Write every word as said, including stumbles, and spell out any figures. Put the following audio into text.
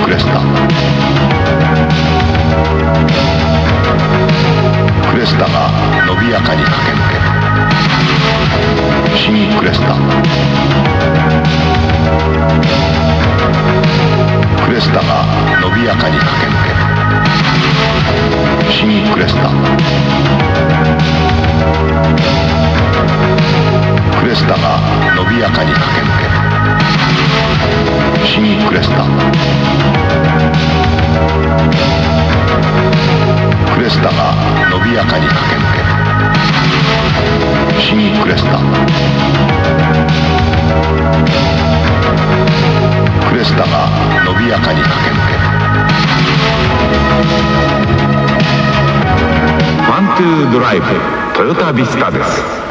クレスタクレスタが伸びやかに駆け抜ける。新クレスタクレスタが伸びやかに駆け抜ける。新クレスタクレスタが伸びやかに駆け抜ける。新クレスタクレスタが伸びやかに駆け抜ける。新クレスタクレスタが伸びやかに駆け抜ける。 ワントゥードライブトヨタビスタです。